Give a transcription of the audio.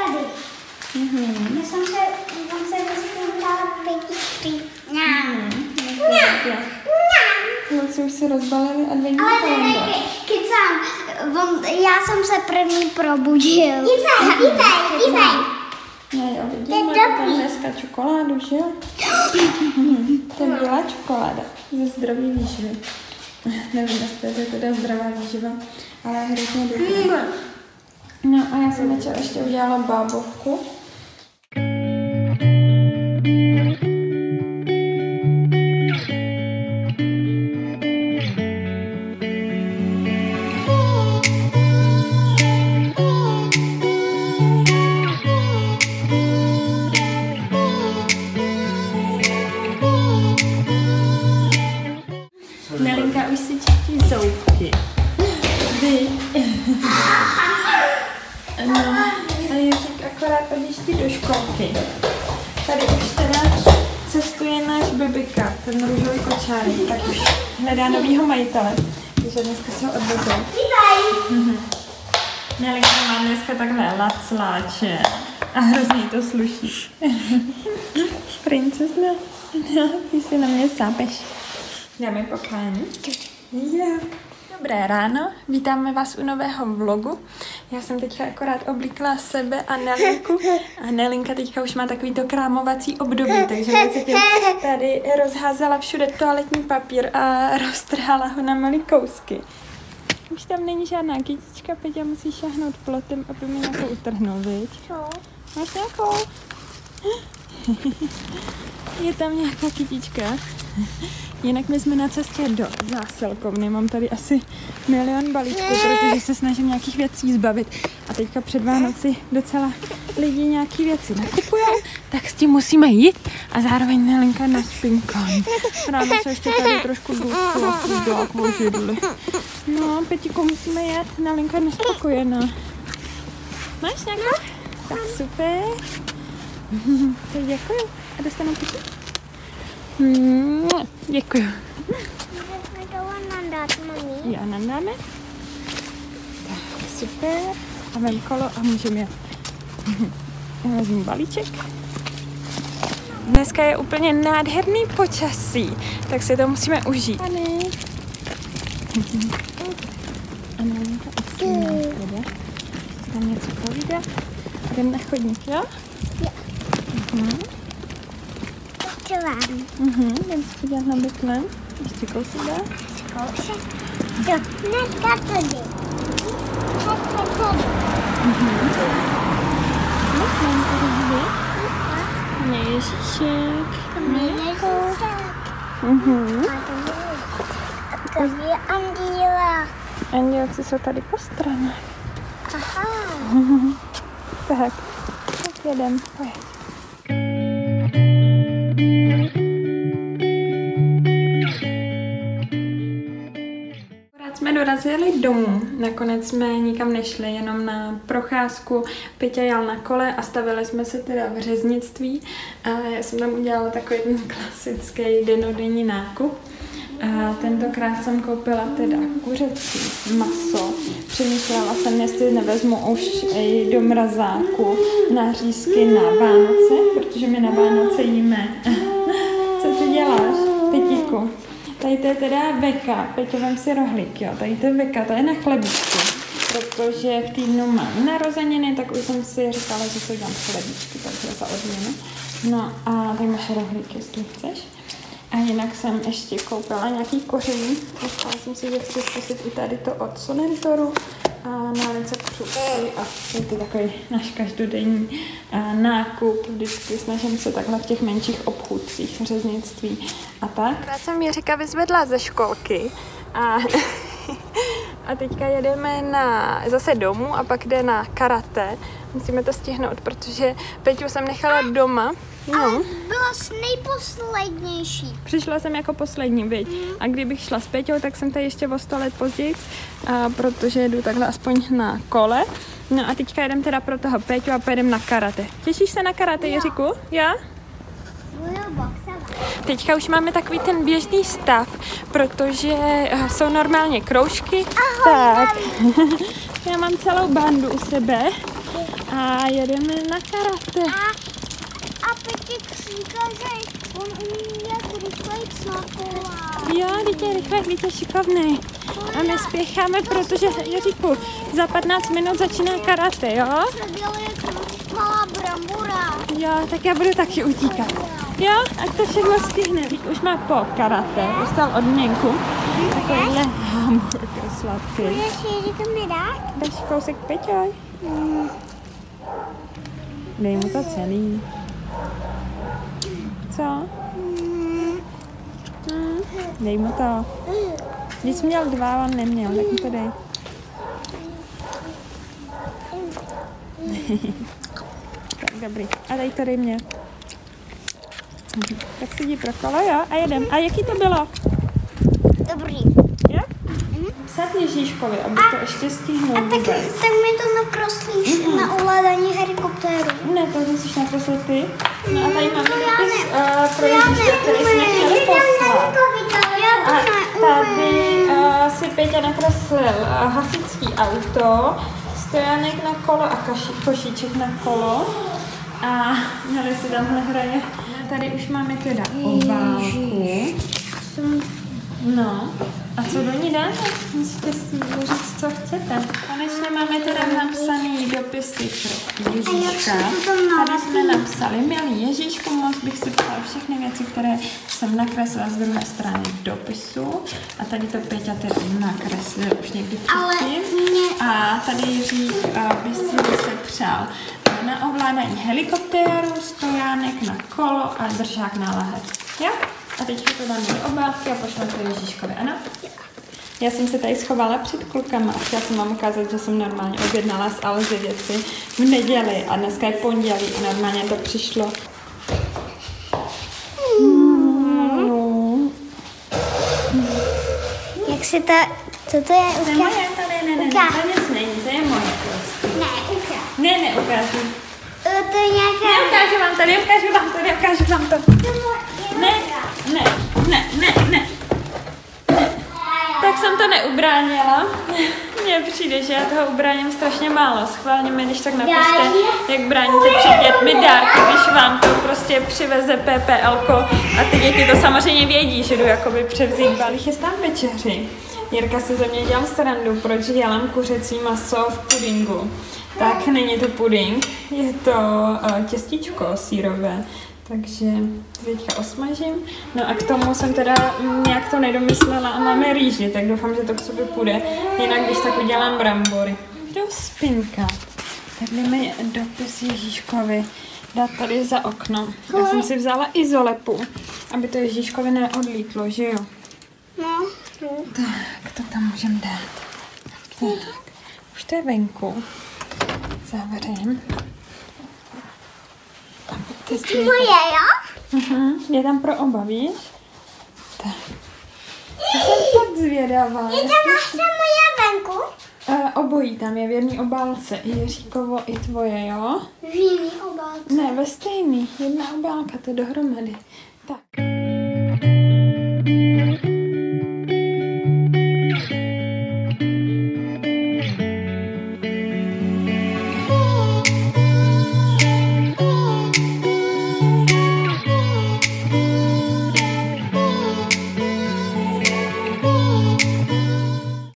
tady. Já jsem se rozpínala pěti. Kluci už si rozbalili adventní kalendář. Kecám, já jsem se první probudil. Dívej. Jo, vidím, máte tam dneska čokoládu, že jo? To je bílá čokoláda ze zdraví výživy. Nevím, jestli to je teda zdravá výživa, ale hrozně dobrý. No a já jsem večer ještě udělala bábovku. Nelinka už si čistí zoubky. Vy. No, a Jiřík akorát odjíždí do školky. Tady už teda cestuje náš Bibika, ten růžový kočárek, tak už hledá novýho majitele. Takže dneska se ho odvezou. Nelinka má dneska takhle lacláče a hrozně to sluší. Princezna, no, ty si na mě sápeš. Dáme poklání. Yeah. Dobré ráno, vítáme vás u nového vlogu. Já jsem teďka akorát oblíkla sebe a Nelinku. A Nelinka teďka už má takový to krámovací období, takže si tím tady rozházela všude toaletní papír a roztrhala ho na malý kousky. Už tam není žádná kytička, Peťa musí šáhnout plotem, aby mi nějakou utrhnul, viď? Co? Máš nějakou? Je tam nějaká kytička. Jinak my jsme na cestě do zásilkovny. Mám tady asi milion balíčků, protože se snažím nějakých věcí zbavit. A teďka před Vánoci docela lidi nějaký věci nakupujou, tak s tím musíme jít a zároveň Nelinka na spinkání. Ráno se ještě tady trošku důstila k vožidli. No, Petíko, musíme jet, Nelinka nespokojená. Máš nějakou? Tak super. Tak děkuju. A dostanu Petíku. Děkuju. Můžeme to nandat, mami? Jo, nandáme. Tak, super. A vem kolo a můžeme jet. Vezmu balíček. Dneska je úplně nádherný počasí, tak si to musíme užít. Ani. A Nelinka asi jede. Tam něco povídá. Jdem na chodník, jo? Jo. Jdem si podívat na bytlem. Ještě kousek dá. Kousek. Hnedka tady. Mě Ježíšek. A to je Andíla. Andělci jsou tady po stranách. Aha. Tak jedem, pojď. Jsme dorazili domů, nakonec jsme nikam nešli, jenom na procházku. Peťa jel na kole a stavili jsme se teda v řeznictví. A já jsem tam udělala takový ten klasický dennodenní nákup. A tentokrát jsem koupila teda kuřecí maso. Přemýšlela jsem, jestli nevezmu už i do mrazáku nařízky na Vánoce, protože my na Vánoce jíme. Co ty děláš, Petíku? Tady to je teda veka, Peťo, vem si rohlík, jo, tady to je veka, to je na chlebíčky, protože v týdnu mám narozeniny, tak už jsem si říkala, že si udělám chlebíčky, takže za odměnu. No a tady máš rohlík, jestli chceš. A jinak jsem ještě koupila nějaký koření, nechala jsem si vždycky zkusit i tady to od Sonentoru a na receptu a je to takový náš každodenní nákup. Vždycky snažím se takhle v těch menších obchůdcích, řeznictví a tak. Já jsem Jiříka vyzvedla ze školky a teďka jedeme zase domů a pak jde na karate. Musíme to stihnout, protože Peťu jsem nechala doma. No. Ale byla jsi nejposlednější. Přišla jsem jako poslední, viď? A kdybych šla s Peťou, tak jsem tady ještě o 100 let později, protože jedu takhle aspoň na kole. No a teďka jedem teda pro toho Peťu a pojedem na karate. Těšíš se na karate, Jiříku? Já? Teďka už máme takový ten běžný stav, protože jsou normálně kroužky. Ahoj, tak, já mám celou bandu u sebe. a jedeme na karate. A Peťek říká, že on umí jak rychlejc na kola. Jo, dítě rychle, dítě šikovnej. A my spěcháme, protože Jiříku, za 15 minut začíná karate, jo? Dělá jak malá brambora. Jo, tak já budu taky utíkat. Jo, ať to všechno stihne. Teď už má po karate, dostal odměnku. Takovýhle hamburger sladký. Můžeš Jiříku mi dát? Dáš kousek, Peťoj? Dej mu to celý. Co? Dej mu to. Když jsi měl 2, on neměl, tak mu to dej. Tak dobrý. A dej to, dej mě. Tak si jdi pro kolo, jo? A jedem. A jaký to bylo? Dobrý. Jo? Psat Ježíškovi, aby to ještě stihnul vůbec. Tak mi to nakreslíš na ovládání helikoptéru. Ne, to musíš nakreslit ty. No a tady máme dopis pro Ježíška, který jsme chtěli poslat. A tady si Peťa nakreslil hasičský auto, stojánek na kolo a košíček na kolo. A měli si tamhle hraje. Tady už máme teda obálku. No, a co do ní dáme? Musíte si říct, co chcete. Konečně máme teda napsaný dopisy pro Ježíška. Tady jsme napsali, milý Ježíšku, moc bych si psala všechny věci, které jsem nakreslila z druhé strany dopisu. A tady to Peťa teda nakreslil už někdy předtím. A tady Jiřík by si se přál na ovládání helikoptéru, stojánek na kolo a držák na lahev. Jo? A teďka to dáme do obálky a pošleme to Ježíškovi, ano? Já jsem se tady schovala před klukama a chtěla jsem vám ukázat, že jsem normálně objednala z Alzy věci v neděli a dneska je pondělí a normálně to přišlo. Jak si to... Co to je? To je moje, to nic není, to je moje prostě. Ne, ukáž. Ne, ukážu. To je nějaká... Neukážu vám to. Ne. Tak jsem to neubránila. Mně přijde, že já toho ubráním strašně málo. Schválně mi, když tak napište, jak bráníte před dětmi dárky, když vám to prostě přiveze PPLko. A ty děti to samozřejmě vědí, že jdu jakoby převzít balí, chystám večeři. Jirka si ze mě dělal srandu, proč dělám kuřecí maso v pudingu. Tak není to puding, je to těstíčko sýrové. Takže teďka osmažím. No a k tomu jsem teda nějak to nedomyslela a máme rýži, tak doufám, že to k sobě půjde. Jinak když tak udělám brambory. Jdou spinkat. Tak jdeme dopis Ježíškovi dát tady za okno. Já jsem si vzala izolepu, aby to Ježíškovi neodlítlo, že jo? No. Tak to tam můžeme dát. Tak. Už to je venku. Zavřem. Moje, jo? Je tam pro oba, víš? Tak. Já jsem tak zvědavá. Je tam naše moje venku? Obojí tam je v jedné obálce. I Jiříkovo, i tvoje, jo? V jiný obálce. Ne, ve stejný. Jedna obálka, to dohromady. Tak.